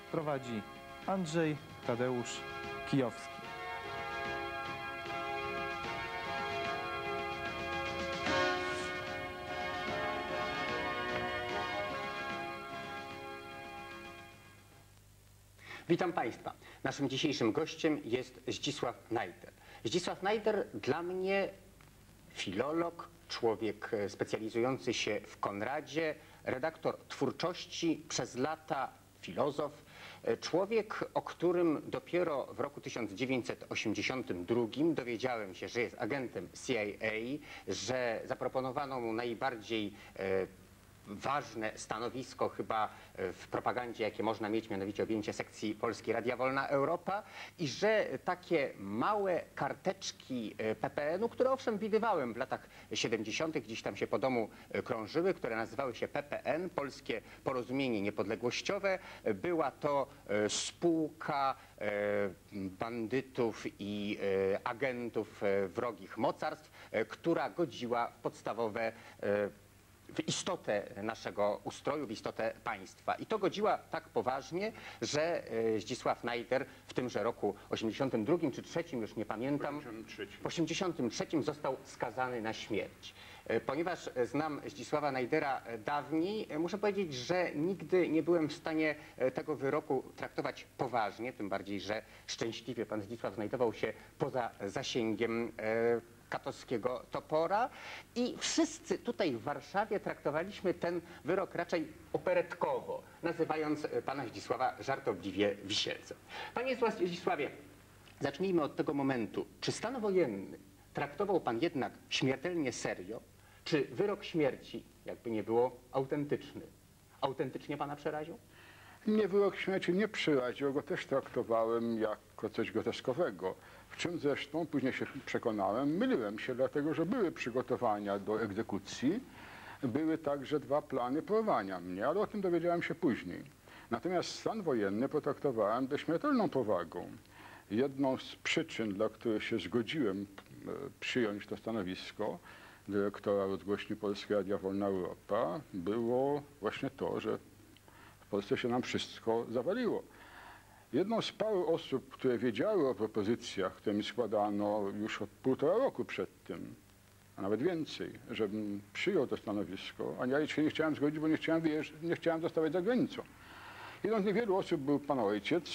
prowadzi Andrzej Tadeusz Kijowski. Witam Państwa. Naszym dzisiejszym gościem jest Zdzisław Najder. Zdzisław Najder dla mnie filolog, człowiek specjalizujący się w Konradzie, redaktor twórczości, przez lata filozof, człowiek, o którym dopiero w roku 1982 dowiedziałem się, że jest agentem CIA, że zaproponowano mu najbardziej ważne stanowisko chyba w propagandzie, jakie można mieć, mianowicie objęcie sekcji Polskiej Radia Wolna Europa, i że takie małe karteczki PPN-u, które owszem widywałem w latach 70., gdzieś tam się po domu krążyły, które nazywały się PPN, Polskie Porozumienie Niepodległościowe. Była to spółka bandytów i agentów wrogich mocarstw, która godziła w podstawowe w istotę naszego ustroju, w istotę państwa. I to godziła tak poważnie, że Zdzisław Najder w tymże roku 82 czy 3, już nie pamiętam, w 83 został skazany na śmierć. Ponieważ znam Zdzisława Najdera dawniej, muszę powiedzieć, że nigdy nie byłem w stanie tego wyroku traktować poważnie, tym bardziej, że szczęśliwie pan Zdzisław znajdował się poza zasięgiem katowskiego topora i wszyscy tutaj w Warszawie traktowaliśmy ten wyrok raczej operetkowo, nazywając pana Zdzisława żartobliwie Wisielcem. Panie Zdzisławie, zacznijmy od tego momentu. Czy stan wojenny traktował pan jednak śmiertelnie serio, czy wyrok śmierci, jakby nie było, autentyczny? Autentycznie pana przeraził? Mnie wyrok śmierci nie przeraził, go też traktowałem jako coś groteskowego. W czym zresztą później się przekonałem, myliłem się, dlatego że były przygotowania do egzekucji, były także 2 plany porwania mnie, ale o tym dowiedziałem się później. Natomiast stan wojenny potraktowałem ze śmiertelną powagą. Jedną z przyczyn, dla których się zgodziłem przyjąć to stanowisko dyrektora rozgłośni Polskiej Radia Wolna Europa, było właśnie to, że w Polsce się nam wszystko zawaliło. Jedną z paru osób, które wiedziały o propozycjach, które mi składano już od 1,5 roku przed tym, a nawet więcej, żebym przyjął to stanowisko, a ja się nie chciałem zgodzić, bo nie chciałem zostawać za granicą. Jedną z niewielu osób był pan ojciec,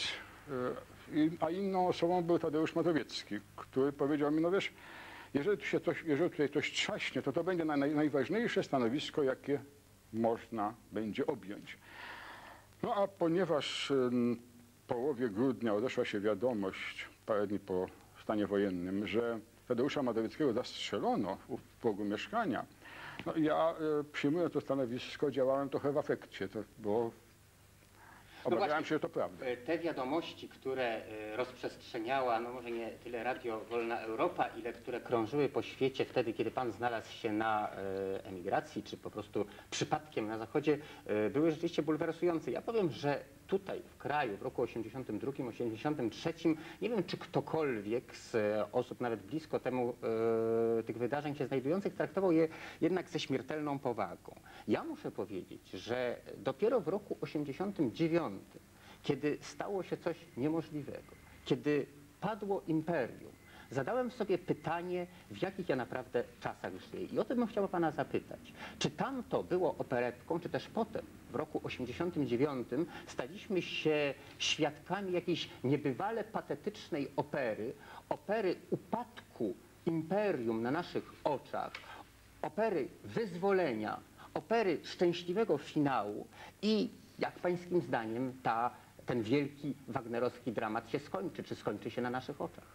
a inną osobą był Tadeusz Mazowiecki, który powiedział mi, no wiesz, jeżeli tutaj coś trzaśnie, to będzie najważniejsze stanowisko, jakie można będzie objąć. No a ponieważ w połowie grudnia odeszła się wiadomość, parę dni po stanie wojennym, że Tadeusza Mazowieckiego zastrzelono w progu mieszkania, no ja przyjmując to stanowisko działałem trochę w afekcie, bo obawiałem się, że to prawda. Te wiadomości, które rozprzestrzeniała, no może nie tyle Radio Wolna Europa, ile które krążyły po świecie wtedy, kiedy pan znalazł się na emigracji, czy po prostu przypadkiem na Zachodzie, były rzeczywiście bulwersujące. Ja powiem, że tutaj w kraju w roku 82, 83, nie wiem, czy ktokolwiek z osób nawet blisko temu tych wydarzeń się znajdujących traktował je jednak ze śmiertelną powagą. Ja muszę powiedzieć, że dopiero w roku 89, kiedy stało się coś niemożliwego, kiedy padło imperium, zadałem sobie pytanie, w jakich ja naprawdę czasach żyję. I o tym bym chciał pana zapytać. Czy tamto było operetką, czy też potem, w roku 89, staliśmy się świadkami jakiejś niebywale patetycznej opery upadku imperium na naszych oczach, opery wyzwolenia, opery szczęśliwego finału i jak pańskim zdaniem ten wielki wagnerowski dramat się skończy, czy skończy się na naszych oczach?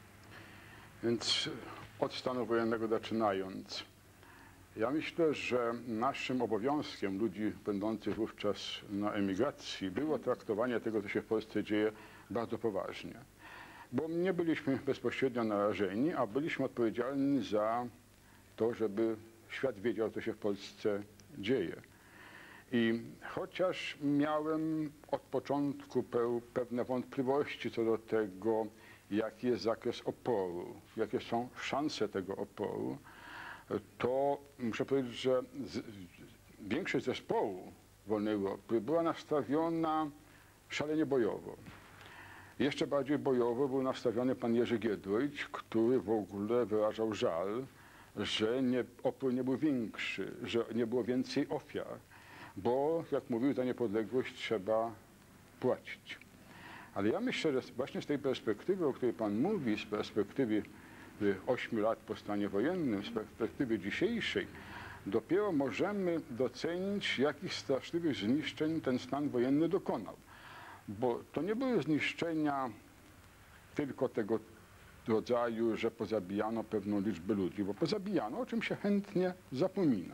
Więc od stanu wojennego zaczynając, ja myślę, że naszym obowiązkiem ludzi będących wówczas na emigracji było traktowanie tego, co się w Polsce dzieje, bardzo poważnie. Bo nie byliśmy bezpośrednio narażeni, a byliśmy odpowiedzialni za to, żeby świat wiedział, co się w Polsce dzieje. I chociaż miałem od początku pewne wątpliwości co do tego, jaki jest zakres oporu, jakie są szanse tego oporu, to muszę powiedzieć, że większość zespołu Wolnej Europy była nastawiona szalenie bojowo. Jeszcze bardziej bojowo był nastawiony pan Jerzy Giedroyć, który w ogóle wyrażał żal, że opór nie był większy, że nie było więcej ofiar, bo, jak mówił, za niepodległość trzeba płacić. Ale ja myślę, że właśnie z tej perspektywy, o której pan mówi, z perspektywy 8 lat po stanie wojennym, z perspektywy dzisiejszej, dopiero możemy docenić, jakich straszliwych zniszczeń ten stan wojenny dokonał. Bo to nie były zniszczenia tylko tego rodzaju, że pozabijano pewną liczbę ludzi, bo pozabijano, o czym się chętnie zapomina,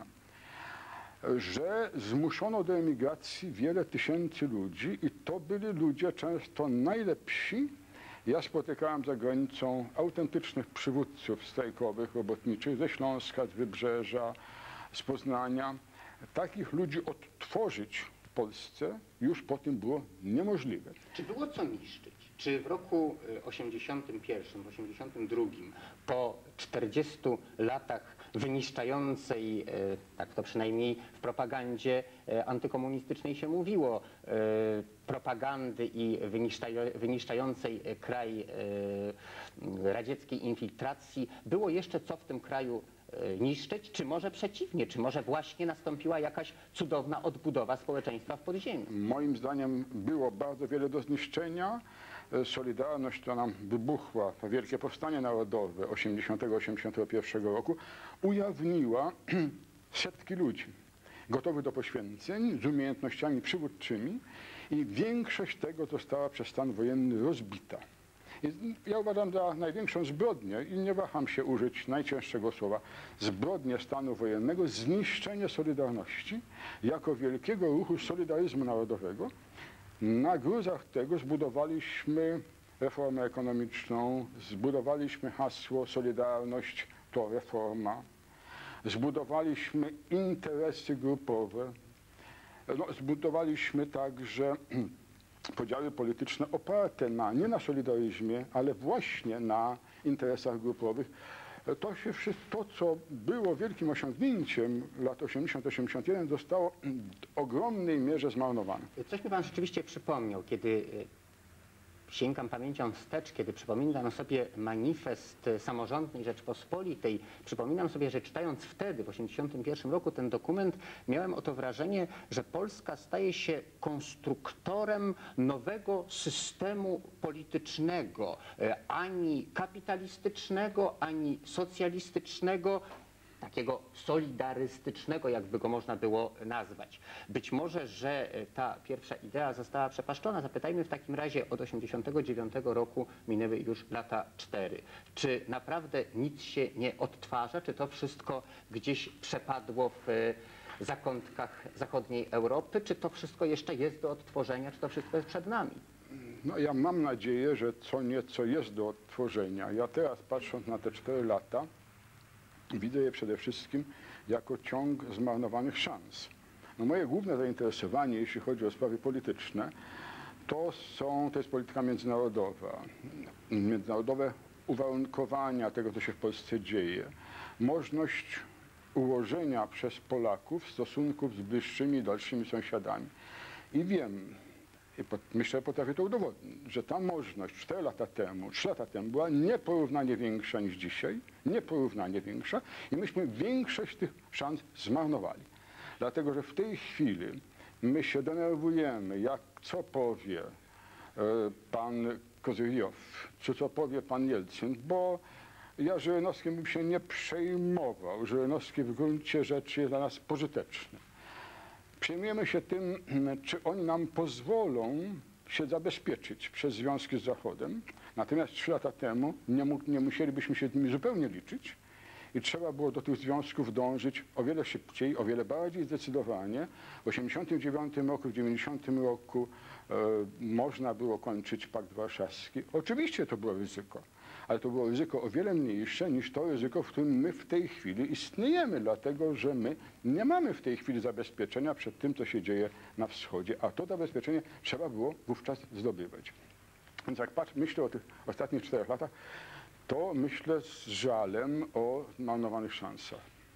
że zmuszono do emigracji wiele tysięcy ludzi i to byli ludzie często najlepsi. Ja spotykałem za granicą autentycznych przywódców strajkowych, robotniczych ze Śląska, z Wybrzeża, z Poznania. Takich ludzi odtworzyć w Polsce już po tym było niemożliwe. Czy było co niszczyć? Czy w roku 81, 82, po 40 latach wyniszczającej, tak to przynajmniej w propagandzie antykomunistycznej się mówiło, propagandy i wyniszczającej kraj radzieckiej infiltracji, było jeszcze co w tym kraju niszczyć, czy może przeciwnie, czy może właśnie nastąpiła jakaś cudowna odbudowa społeczeństwa w podziemiu? Moim zdaniem było bardzo wiele do zniszczenia. Solidarność, która nam wybuchła, to Wielkie Powstanie Narodowe 80-81 roku, ujawniła setki ludzi gotowych do poświęceń, z umiejętnościami przywódczymi i większość tego została przez stan wojenny rozbita. Ja uważam za największą zbrodnię i nie waham się użyć najcięższego słowa, zbrodnię stanu wojennego, zniszczenie Solidarności jako wielkiego ruchu solidaryzmu narodowego. Na gruzach tego zbudowaliśmy reformę ekonomiczną, zbudowaliśmy hasło Solidarność to reforma, zbudowaliśmy interesy grupowe, zbudowaliśmy także podziały polityczne oparte nie na solidaryzmie, ale właśnie na interesach grupowych. To, co było wielkim osiągnięciem lat 80-81, zostało w ogromnej mierze zmarnowane. Coś mi pan rzeczywiście przypomniał, kiedy sięgam pamięcią wstecz, kiedy przypominam sobie manifest Samorządnej Rzeczpospolitej, przypominam sobie, że czytając wtedy, w 1981 roku ten dokument, miałem oto wrażenie, że Polska staje się konstruktorem nowego systemu politycznego, ani kapitalistycznego, ani socjalistycznego, takiego solidarystycznego, jakby go można było nazwać. Być może, że ta pierwsza idea została przepaszczona. Zapytajmy w takim razie, od 1989 roku minęły już lata 4. Czy naprawdę nic się nie odtwarza? Czy to wszystko gdzieś przepadło w zakątkach zachodniej Europy? Czy to wszystko jeszcze jest do odtworzenia? Czy to wszystko jest przed nami? No, ja mam nadzieję, że co nieco jest do odtworzenia. Ja teraz, patrząc na te 4 lata, widzę je przede wszystkim jako ciąg zmarnowanych szans. No, moje główne zainteresowanie, jeśli chodzi o sprawy polityczne, to jest polityka międzynarodowa. Międzynarodowe uwarunkowania tego, co się w Polsce dzieje. Możliwość ułożenia przez Polaków stosunków z bliższymi i dalszymi sąsiadami. I wiem, myślę, że potrafię to udowodnić, że ta możliwość 4 lata temu, 3 lata temu była nieporównanie większa niż dzisiaj, nieporównanie większa i myśmy większość tych szans zmarnowali. Dlatego, że w tej chwili my się denerwujemy, co powie pan Kozyriów, czy co powie pan Jelcyn, bo ja Żyrynowskim bym się nie przejmował. Żyrynowski w gruncie rzeczy jest dla nas pożyteczny. Przejmujemy się tym, czy oni nam pozwolą się zabezpieczyć przez związki z Zachodem. Natomiast 3 lata temu nie musielibyśmy się z nimi zupełnie liczyć i trzeba było do tych związków dążyć o wiele szybciej, o wiele bardziej zdecydowanie. W 1989 roku, w 1990 roku można było kończyć Pakt Warszawski. Oczywiście to było ryzyko, ale to było ryzyko o wiele mniejsze niż to ryzyko, w którym my w tej chwili istniejemy, dlatego że my nie mamy w tej chwili zabezpieczenia przed tym, co się dzieje na wschodzie, a to zabezpieczenie trzeba było wówczas zdobywać. Więc jak myślę o tych ostatnich 4 latach, to myślę z żalem o zmarnowanych szansach.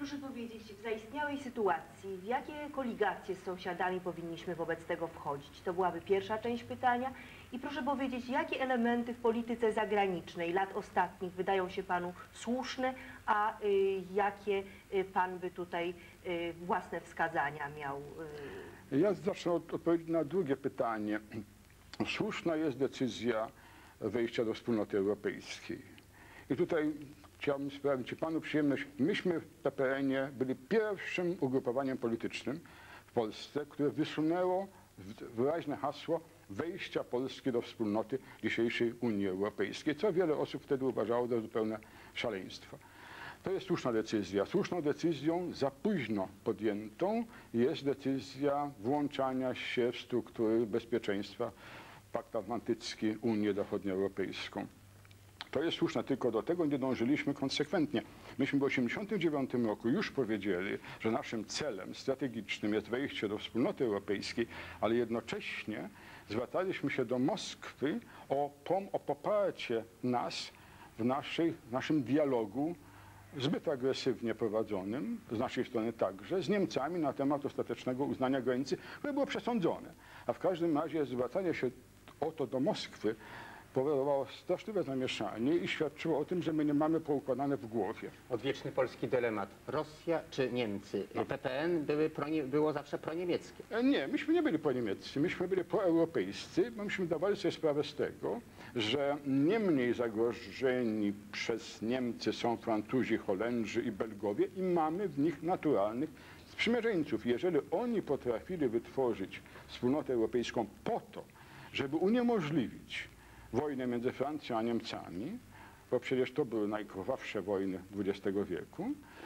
Proszę powiedzieć, w zaistniałej sytuacji, w jakie koligacje z sąsiadami powinniśmy wobec tego wchodzić? To byłaby pierwsza część pytania. I proszę powiedzieć, jakie elementy w polityce zagranicznej lat ostatnich wydają się panu słuszne, a jakie pan by tutaj własne wskazania miał? Ja zacznę od odpowiedzi na drugie pytanie. Słuszna jest decyzja wejścia do Wspólnoty Europejskiej. I tutaj chciałbym sprawić panu przyjemność. Myśmy w PPN-ie byli pierwszym ugrupowaniem politycznym w Polsce, które wysunęło wyraźne hasło wejścia Polski do wspólnoty dzisiejszej Unii Europejskiej, co wiele osób wtedy uważało za zupełne szaleństwo. To jest słuszna decyzja. Słuszną decyzją za późno podjętą jest decyzja włączania się w struktury bezpieczeństwa, Pakt Atlantycki, Unię Zachodnioeuropejską. To jest słuszne, tylko do tego nie dążyliśmy konsekwentnie. Myśmy w 1989 roku już powiedzieli, że naszym celem strategicznym jest wejście do Wspólnoty Europejskiej, ale jednocześnie zwracaliśmy się do Moskwy o poparcie nas w naszym dialogu zbyt agresywnie prowadzonym, z naszej strony także, z Niemcami na temat ostatecznego uznania granicy, które było przesądzone. A w każdym razie zwracanie się o to do Moskwy powodowało straszliwe zamieszanie i świadczyło o tym, że my nie mamy poukładane w głowie. Odwieczny polski dylemat. Rosja czy Niemcy? PPN było zawsze proniemieckie. Nie, myśmy nie byli proniemieccy, myśmy byli proeuropejscy, bo myśmy dawali sobie sprawę z tego, że nie mniej zagrożeni przez Niemcy są Francuzi, Holendrzy i Belgowie i mamy w nich naturalnych sprzymierzeńców. Jeżeli oni potrafili wytworzyć Wspólnotę Europejską po to, żeby uniemożliwić wojnę między Francją a Niemcami, bo przecież to były najkrwawsze wojny XX wieku,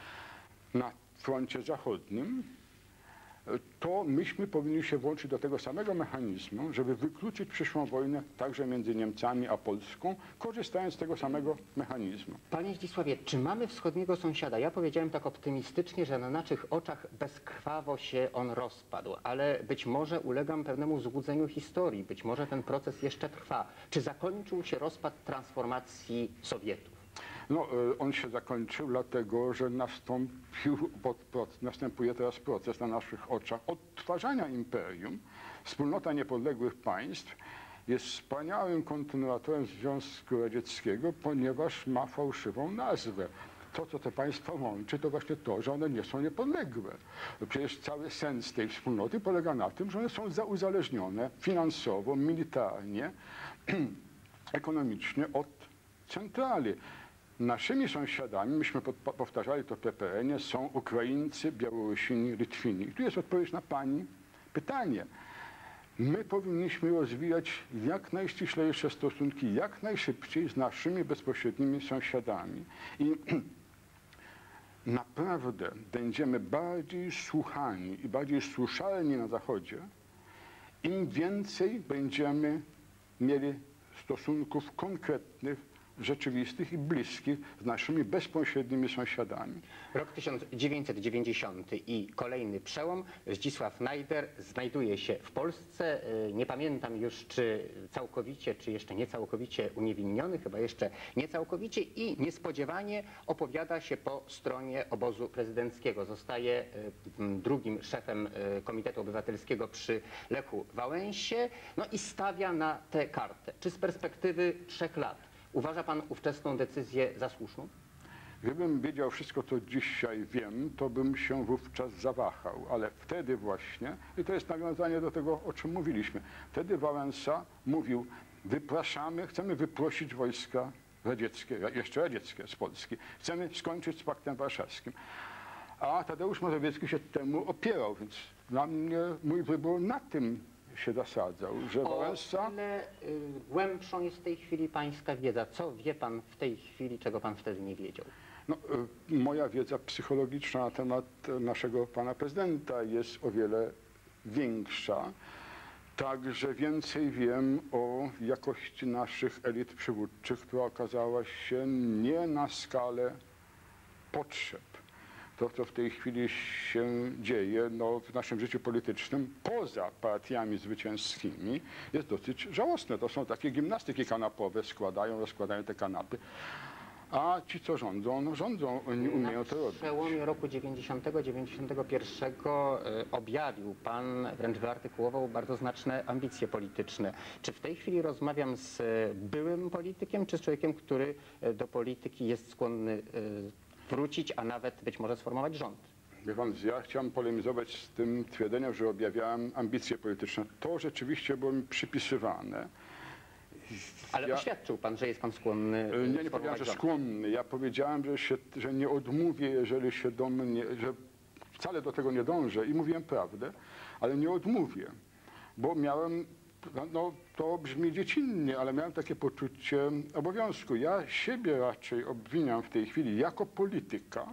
na froncie zachodnim, to myśmy powinni się włączyć do tego samego mechanizmu, żeby wykluczyć przyszłą wojnę także między Niemcami a Polską, korzystając z tego samego mechanizmu. Panie Zdzisławie, czy mamy wschodniego sąsiada? Ja powiedziałem tak optymistycznie, że na naszych oczach bezkrwawo się on rozpadł, ale być może ulegam pewnemu złudzeniu historii, być może ten proces jeszcze trwa. Czy zakończył się rozpad transformacji Sowietów? No, on się zakończył dlatego, że następuje teraz proces na naszych oczach odtwarzania imperium. Wspólnota niepodległych państw jest wspaniałym kontynuatorem Związku Radzieckiego, ponieważ ma fałszywą nazwę. To, co te państwa łączy, to właśnie to, że one nie są niepodległe. Przecież cały sens tej wspólnoty polega na tym, że one są zauzależnione finansowo, militarnie, ekonomicznie od centrali. Naszymi sąsiadami, myśmy powtarzali to w PPN-ie, są Ukraińcy, Białorusini, Litwini. I tu jest odpowiedź na pani pytanie. My powinniśmy rozwijać jak najściślejsze stosunki, jak najszybciej z naszymi bezpośrednimi sąsiadami. I naprawdę będziemy bardziej słuchani i bardziej słyszalni na Zachodzie, im więcej będziemy mieli stosunków konkretnych, rzeczywistych i bliskich z naszymi bezpośrednimi sąsiadami. Rok 1990 i kolejny przełom. Zdzisław Najder znajduje się w Polsce. Nie pamiętam już, czy całkowicie, czy jeszcze nie całkowicie uniewinniony, chyba jeszcze nie całkowicie i niespodziewanie opowiada się po stronie obozu prezydenckiego. Zostaje drugim szefem Komitetu Obywatelskiego przy Lechu Wałęsie, no i stawia na tę kartę. Czy z perspektywy 3 lat uważa pan ówczesną decyzję za słuszną? Gdybym wiedział wszystko, co dzisiaj wiem, to bym się wówczas zawahał, ale wtedy właśnie, i to jest nawiązanie do tego, o czym mówiliśmy, wtedy Wałęsa mówił, wypraszamy, chcemy wyprosić wojska radzieckie, jeszcze radzieckie z Polski, chcemy skończyć z Paktem Warszawskim. A Tadeusz Mazowiecki się temu opierał, więc dla mnie mój wybór na tym się zasadzał, że Wałęsa... O ile głębszą jest w tej chwili pańska wiedza? Co wie pan w tej chwili, czego pan wtedy nie wiedział? No, moja wiedza psychologiczna na temat naszego pana prezydenta jest o wiele większa. Także więcej wiem o jakości naszych elit przywódczych, która okazała się nie na skalę potrzeb. To, co w tej chwili się dzieje w naszym życiu politycznym, poza partiami zwycięskimi, jest dosyć żałosne. To są takie gimnastyki kanapowe, rozkładają te kanapy. a ci, co rządzą, no rządzą, oni umieją to Na robić. przełomie roku 90-91 objawił pan, wręcz wyartykułował bardzo znaczne ambicje polityczne. Czy w tej chwili rozmawiam z byłym politykiem, czy z człowiekiem, który do polityki jest skłonny wrócić, a nawet być może sformować rząd? Wie pan, ja chciałem polemizować z tym twierdzeniem, że objawiałem ambicje polityczne. To rzeczywiście było mi przypisywane. Ale Ja- oświadczył pan, że jest pan skłonny Nie powiedziałem, sformować że rząd. skłonny. Ja powiedziałem, że nie odmówię, jeżeli się do mnie, że wcale do tego nie dążę i mówiłem prawdę, ale nie odmówię, bo miałem, no to brzmi dziecinnie, ale miałem takie poczucie obowiązku. Ja siebie raczej obwiniam w tej chwili jako polityka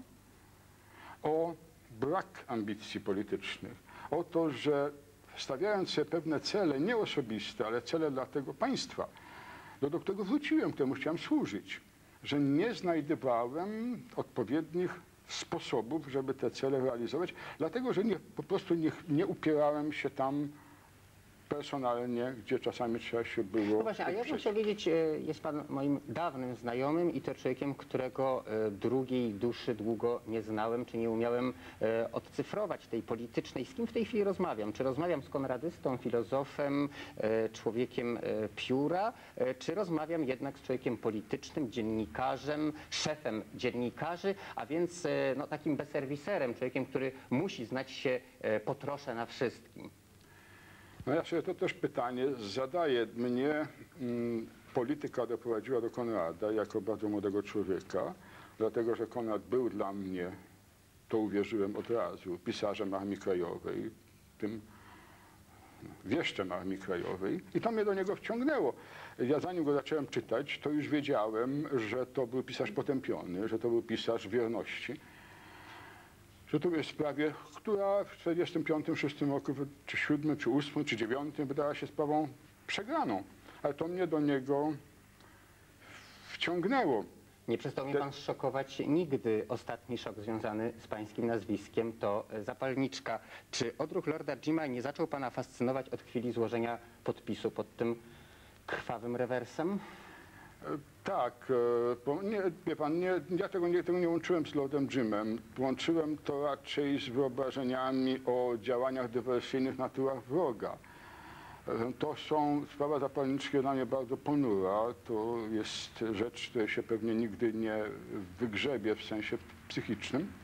o brak ambicji politycznych, o to, że stawiając sobie pewne cele, nie osobiste, ale cele dla tego państwa, do którego wróciłem, któremu chciałem służyć, że nie znajdowałem odpowiednich sposobów, żeby te cele realizować, dlatego że po prostu nie upierałem się tam personalnie, gdzie czasami trzeba się było No właśnie, a ja bym oprzeć. chciał wiedzieć, jest pan moim dawnym znajomym i to człowiekiem, którego drugiej duszy długo nie znałem, czy nie umiałem odcyfrować tej politycznej. Z kim w tej chwili rozmawiam? Czy rozmawiam z konradystą, filozofem, człowiekiem pióra, czy rozmawiam jednak z człowiekiem politycznym, dziennikarzem, szefem dziennikarzy, a więc no, takim bezserwiserem, człowiekiem, który musi znać się po trosze na wszystkim? No ja sobie to też pytanie zadaję. Mnie polityka doprowadziła do Konrada jako bardzo młodego człowieka, dlatego że Konrad był dla mnie, to uwierzyłem od razu, pisarzem Armii Krajowej, tym wieszczem Armii Krajowej i to mnie do niego wciągnęło. Ja zanim go zacząłem czytać, to już wiedziałem, że to był pisarz potępiony, że to był pisarz wierności. Że to jest sprawie, która w 1945-1946 roku, czy 7, czy 8, czy 9 wydała się sprawą przegraną. Ale to mnie do niego wciągnęło. Nie przestał mnie pan szokować nigdy. Ostatni szok związany z pańskim nazwiskiem to zapalniczka. Czy odruch Lorda Jima nie zaczął pana fascynować od chwili złożenia podpisu pod tym krwawym rewersem? Tak, bo nie, wie pan, ja tego nie łączyłem z Lordem Jimem. Łączyłem to raczej z wyobrażeniami o działaniach dywersyjnych na tyłach wroga. Sprawa zapalniczki dla mnie bardzo ponura. To jest rzecz, której się pewnie nigdy nie wygrzebie w sensie psychicznym.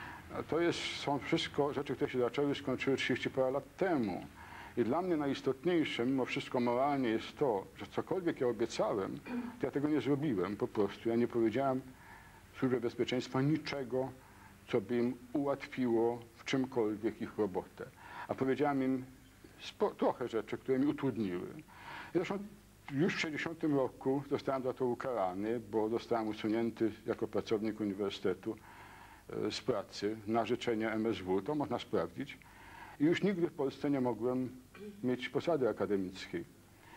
Są wszystko rzeczy, które się zaczęły i skończyły 30 parę lat temu. I dla mnie najistotniejsze, mimo wszystko moralnie, jest to, że cokolwiek ja obiecałem, to ja tego nie zrobiłem po prostu. Ja nie powiedziałem Służbie Bezpieczeństwa niczego, co by im ułatwiło w czymkolwiek ich robotę. A powiedziałem im trochę rzeczy, które mi utrudniły. I zresztą już w 1960 roku zostałem za to ukarany, bo zostałem usunięty jako pracownik uniwersytetu z pracy na życzenie MSW. To można sprawdzić. I już nigdy w Polsce nie mogłem mieć posady akademickiej.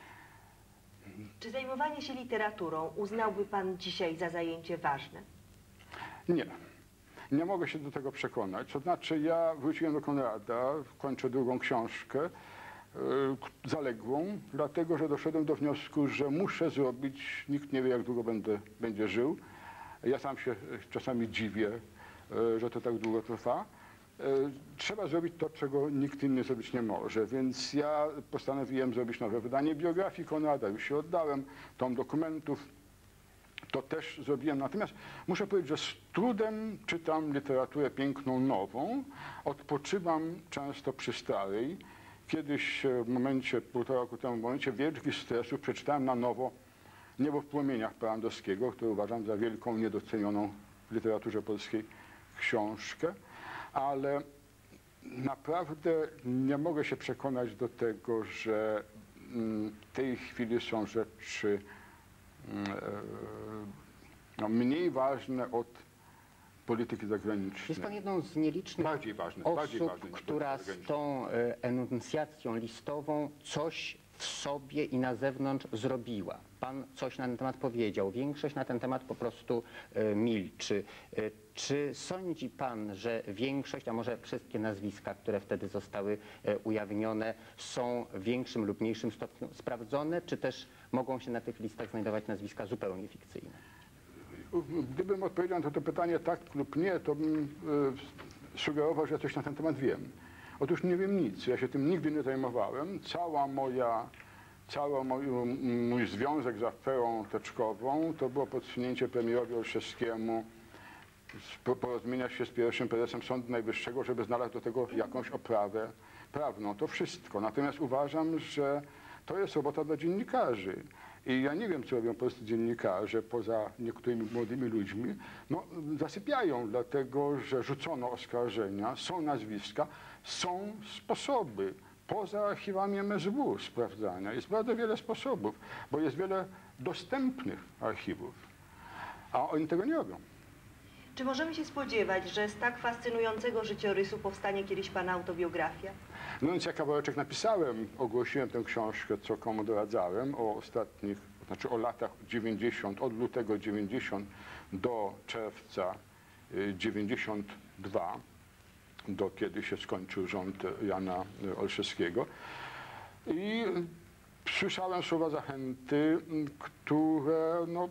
Czy zajmowanie się literaturą uznałby pan dzisiaj za zajęcie ważne? Nie. Nie mogę się do tego przekonać. To znaczy, ja wróciłem do Konrada, kończę drugą książkę, zaległą, dlatego że doszedłem do wniosku, że muszę zrobić, nikt nie wie, jak długo będzie żył. Ja sam się czasami dziwię, że to tak długo trwa. Trzeba zrobić to, czego nikt inny zrobić nie może, więc ja postanowiłem zrobić nowe wydanie biografii Konrada. Już się oddałem, tom dokumentów, to też zrobiłem. Natomiast muszę powiedzieć, że z trudem czytam literaturę piękną nową, odpoczywam często przy starej. Kiedyś w momencie, 1,5 roku temu, w momencie wielkich stresów przeczytałem na nowo Niebo w płomieniach Parandowskiego, który uważam za wielką, niedocenioną w literaturze polskiej książkę. Ale naprawdę nie mogę się przekonać do tego, że w tej chwili są rzeczy mniej ważne od polityki zagranicznej. Jest pan jedną z nielicznych Bardziej ważne osób, niż która polityka z tą enuncjacją listową coś w sobie i na zewnątrz zrobiła. Pan coś na ten temat powiedział, większość na ten temat po prostu milczy. Czy sądzi pan, że większość, a może wszystkie nazwiska, które wtedy zostały ujawnione, są w większym lub mniejszym stopniu sprawdzone, czy też mogą się na tych listach znajdować nazwiska zupełnie fikcyjne? gdybym odpowiedział na to pytanie tak lub nie, to bym sugerował, że ja coś na ten temat wiem. Otóż nie wiem nic, ja się tym nigdy nie zajmowałem. Cały mój związek z aferą teczkową to było podsunięcie premierowi Olszewskiemu porozumienia się z pierwszym prezesem Sądu Najwyższego, żeby znaleźć do tego jakąś oprawę prawną. To wszystko. Natomiast uważam, że to jest robota dla dziennikarzy. I ja nie wiem, co robią polscy dziennikarze, poza niektórymi młodymi ludźmi. No, zasypiają, dlatego że rzucono oskarżenia, są nazwiska, są sposoby. Poza archiwami MSW sprawdzania. Jest bardzo wiele sposobów, bo jest wiele dostępnych archiwów, a oni tego nie robią. Czy możemy się spodziewać, że z tak fascynującego życiorysu powstanie kiedyś pana autobiografia? No więc ja kawałeczek napisałem, ogłosiłem tę książkę, co komu doradzałem, o ostatnich, znaczy o latach 90, od lutego 90 do czerwca 92, do kiedy się skończył rząd Jana Olszewskiego. I słyszałem słowa zachęty, które no,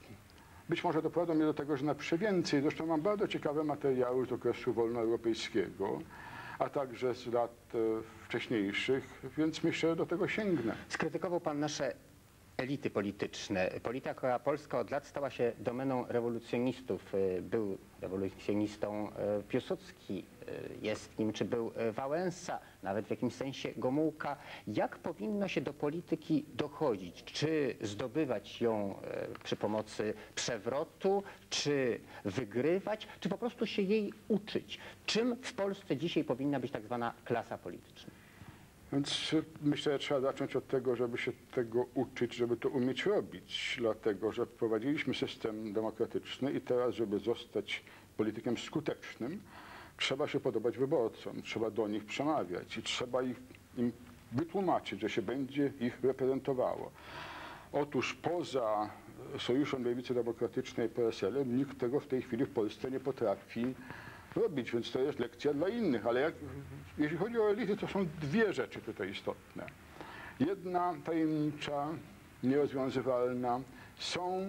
być może doprowadzą mnie do tego, że napiszę więcej. Zresztą mam bardzo ciekawe materiały z okresu wolnoeuropejskiego, a także z lat wcześniejszych, więc myślę, że do tego sięgnę. Skrytykował pan nasze elity polityczne. Polityka polska od lat stała się domeną rewolucjonistów. Był rewolucjonistą Piłsudski, jest nim, czy był Wałęsa, nawet w jakimś sensie Gomułka. Jak powinno się do polityki dochodzić? Czy zdobywać ją przy pomocy przewrotu, czy wygrywać, czy po prostu się jej uczyć? Czym w Polsce dzisiaj powinna być tak zwana klasa polityczna? Więc myślę, że trzeba zacząć od tego, żeby się tego uczyć, żeby to umieć robić, dlatego że wprowadziliśmy system demokratyczny i teraz, żeby zostać politykiem skutecznym, trzeba się podobać wyborcom, trzeba do nich przemawiać i trzeba im wytłumaczyć, że się będzie ich reprezentowało. Otóż poza Sojuszem Lewicy Demokratycznej i PSL-em nikt tego w tej chwili w Polsce nie potrafi robić, więc to jest lekcja dla innych, ale jeśli chodzi o elity, to są dwie rzeczy tutaj istotne. Jedna tajemnicza, nierozwiązywalna, są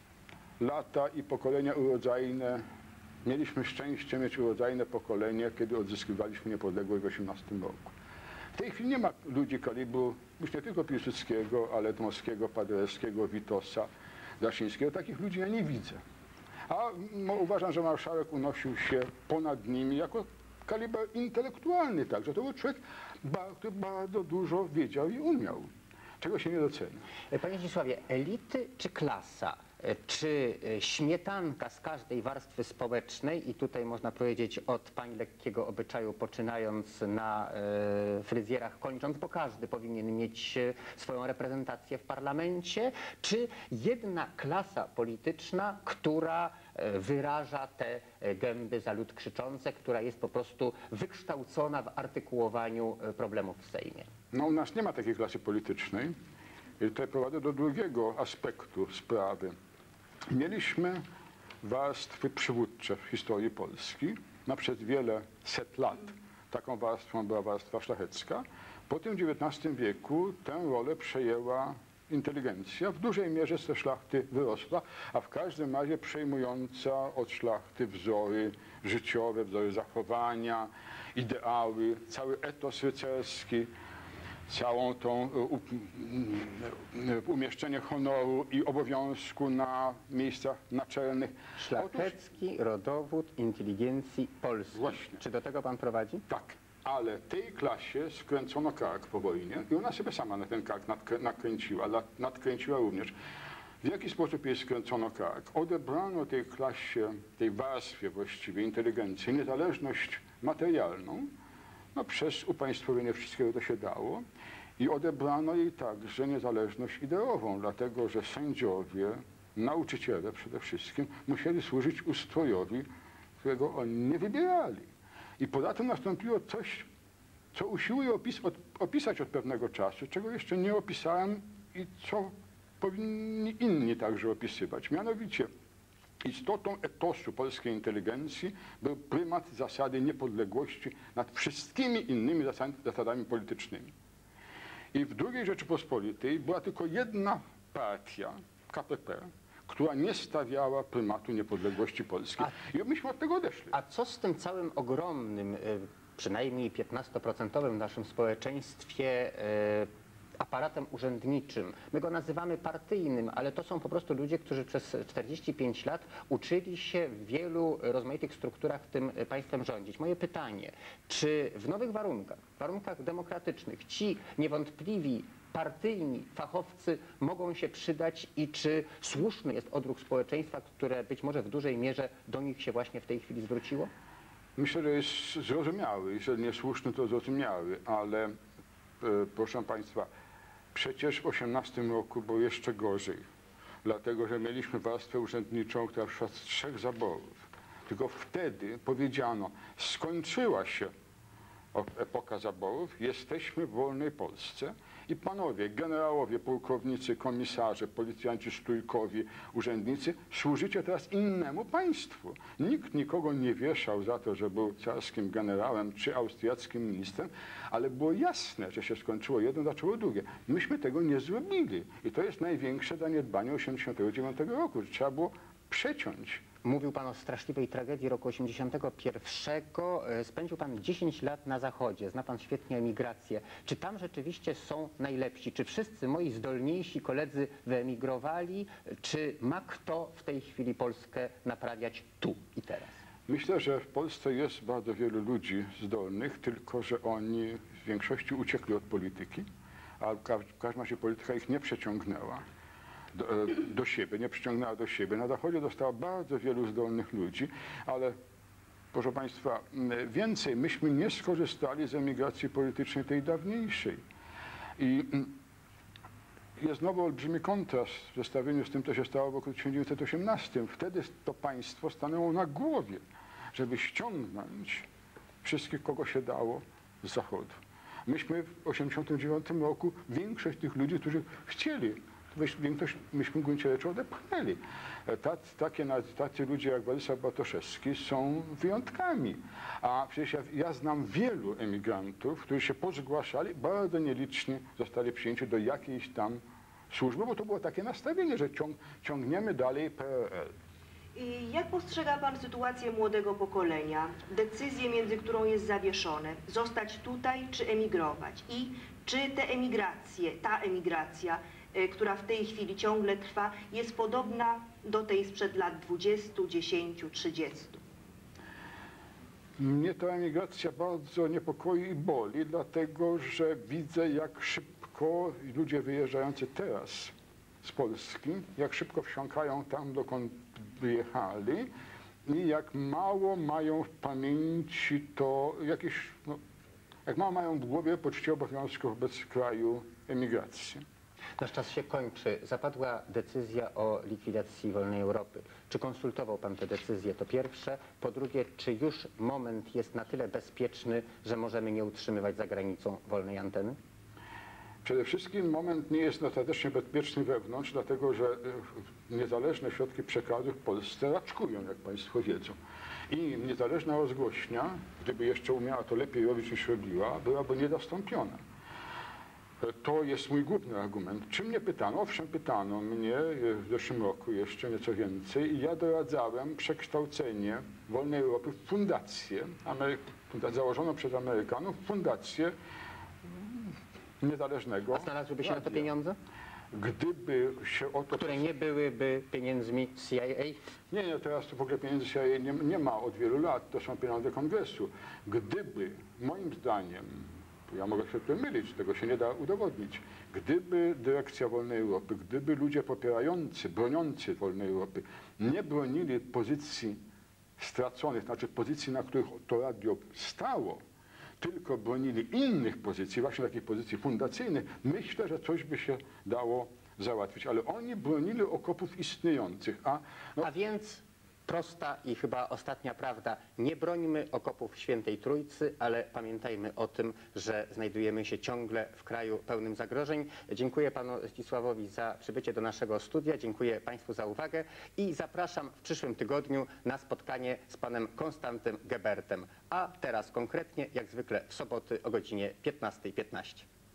lata i pokolenia urodzajne. Mieliśmy szczęście mieć urodzajne pokolenie, kiedy odzyskiwaliśmy niepodległość w 1918 roku. W tej chwili nie ma ludzi kalibru już nie tylko Piłsudskiego, ale Dmowskiego, Paderewskiego, Witosa, Daszyńskiego. Takich ludzi ja nie widzę. A uważam, że marszałek unosił się ponad nimi jako kaliber intelektualny także. To był człowiek, który bardzo dużo wiedział i umiał, czego się nie docenia. Panie Zdzisławie, elity czy klasa? Czy śmietanka z każdej warstwy społecznej, i tutaj można powiedzieć od pań lekkiego obyczaju poczynając na fryzjerach, kończąc, bo każdy powinien mieć swoją reprezentację w parlamencie, czy jedna klasa polityczna, która wyraża te gęby za lud krzyczące, która jest po prostu wykształcona w artykułowaniu problemów w Sejmie? No u nas nie ma takiej klasy politycznej. I tutaj prowadzę do drugiego aspektu sprawy. Mieliśmy warstwy przywódcze w historii Polski przez wiele set lat. Taką warstwą była warstwa szlachecka. Po tym XIX wieku tę rolę przejęła inteligencja. W dużej mierze z tej szlachty wyrosła, a w każdym razie przejmująca od szlachty wzory życiowe, wzory zachowania, ideały, cały etos rycerski, całą tą umieszczenie honoru i obowiązku na miejscach naczelnych. Szlachecki rodowód inteligencji polskiej. Właśnie. Czy do tego pan prowadzi? Tak, ale tej klasie skręcono kark po wojnie i ona sobie sama na ten kark nadkręciła również. W jaki sposób jej skręcono kark? Odebrano tej klasie, tej warstwie właściwie inteligencji niezależność materialną, no przez upaństwowienie wszystkiego to się dało i odebrano jej także niezależność ideową, dlatego że sędziowie, nauczyciele przede wszystkim musieli służyć ustrojowi, którego oni nie wybierali. I poza tym nastąpiło coś, co usiłuję opisać od pewnego czasu, czego jeszcze nie opisałem i co powinni inni także opisywać. Mianowicie istotą etosu polskiej inteligencji był prymat zasady niepodległości nad wszystkimi innymi zasadami politycznymi. I w II Rzeczypospolitej była tylko jedna partia, KPP, która nie stawiała prymatu niepodległości Polski. I myśmy od tego odeszli. A co z tym całym ogromnym, przynajmniej 15% w naszym społeczeństwie aparatem urzędniczym? My go nazywamy partyjnym, ale to są po prostu ludzie, którzy przez 45 lat uczyli się w wielu rozmaitych strukturach tym państwem rządzić. Moje pytanie, czy w nowych warunkach demokratycznych ci niewątpliwi partyjni fachowcy mogą się przydać i czy słuszny jest odruch społeczeństwa, które być może w dużej mierze do nich się właśnie w tej chwili zwróciło? Myślę, że jest zrozumiały. Jeżeli niesłuszny, to zrozumiały, ale proszę Państwa, przecież w 18 roku było jeszcze gorzej, dlatego że mieliśmy warstwę urzędniczą, która przyszła z 3 zaborów. Tylko wtedy powiedziano, skończyła się epoka zaborów, jesteśmy w wolnej Polsce i panowie, generałowie, pułkownicy, komisarze, policjanci sztujkowi, urzędnicy, służycie teraz innemu państwu. Nikt nikogo nie wieszał za to, że był carskim generałem czy austriackim ministrem, ale było jasne, że się skończyło jedno, zaczęło drugie. Myśmy tego nie zrobili i to jest największe zaniedbanie 1989 roku, że trzeba było przeciąć. Mówił pan o straszliwej tragedii roku 81. Spędził pan 10 lat na Zachodzie. Zna pan świetnie emigrację. Czy tam rzeczywiście są najlepsi? Czy wszyscy moi zdolniejsi koledzy wyemigrowali? Czy ma kto w tej chwili Polskę naprawiać tu i teraz? Myślę, że w Polsce jest bardzo wielu ludzi zdolnych, tylko że oni w większości uciekli od polityki, a w każdym razie polityka ich nie przeciągnęła do siebie, nie przyciągnęła do siebie. Na Zachodzie zostało bardzo wielu zdolnych ludzi, ale proszę Państwa, więcej, myśmy nie skorzystali z emigracji politycznej tej dawniejszej. I jest znowu olbrzymi kontrast w zestawieniu z tym, co się stało w roku 1918. Wtedy to państwo stanęło na głowie, żeby ściągnąć wszystkich, kogo się dało z Zachodu. Myśmy w 1989 roku większość tych ludzi, którzy chcieli, większość myśmy w gruncie rzeczy odepchnęli. Tacy ludzie jak Władysław Bartoszewski są wyjątkami. A przecież ja znam wielu emigrantów, którzy się pozgłaszali, bardzo nieliczni zostali przyjęci do jakiejś tam służby, bo to było takie nastawienie, że ciągniemy dalej PRL. I jak postrzega pan sytuację młodego pokolenia, decyzję, między którą jest zawieszone, zostać tutaj czy emigrować? I czy ta emigracja, która w tej chwili ciągle trwa, jest podobna do tej sprzed lat 20, 10, 30? Mnie ta emigracja bardzo niepokoi i boli, dlatego że widzę, jak szybko ludzie wyjeżdżający teraz z Polski, jak szybko wsiąkają tam, dokąd wyjechali i jak mało mają w pamięci to jakieś, jak mało mają w głowie poczucie obowiązku wobec kraju emigracji. Nasz czas się kończy. Zapadła decyzja o likwidacji wolnej Europy. Czy konsultował pan tę decyzję? To pierwsze. Po drugie, czy już moment jest na tyle bezpieczny, że możemy nie utrzymywać za granicą wolnej anteny? Przede wszystkim moment nie jest dostatecznie bezpieczny wewnątrz, dlatego że niezależne środki przekazu w Polsce raczkują, jak Państwo wiedzą. I niezależna rozgłośnia, gdyby jeszcze umiała to lepiej robić niż robiła, byłaby niedostąpiona. To jest mój główny argument. Czy mnie pytano? Owszem, pytano mnie w zeszłym roku jeszcze nieco więcej i ja doradzałem przekształcenie Wolnej Europy w fundację, założoną przez Amerykanów, fundację niezależnego. A znalazłyby się na to pieniądze? Gdyby się o to... Które nie byłyby pieniędzmi CIA? Nie, teraz to w ogóle pieniędzy CIA nie ma od wielu lat, to są pieniądze Kongresu. Gdyby, moim zdaniem, ja mogę się tutaj mylić, tego się nie da udowodnić, gdyby dyrekcja Wolnej Europy, gdyby ludzie popierający, broniący Wolnej Europy nie bronili pozycji straconych, znaczy pozycji, na których to radio stało, tylko bronili innych pozycji, właśnie takich pozycji fundacyjnych, myślę, że coś by się dało załatwić. Ale oni bronili okopów istniejących. A więc prosta i chyba ostatnia prawda. Nie brońmy okopów Świętej Trójcy, ale pamiętajmy o tym, że znajdujemy się ciągle w kraju pełnym zagrożeń. Dziękuję panu Zdzisławowi za przybycie do naszego studia. Dziękuję państwu za uwagę i zapraszam w przyszłym tygodniu na spotkanie z panem Konstantym Gebertem. A teraz konkretnie, jak zwykle w soboty o godzinie 15:15.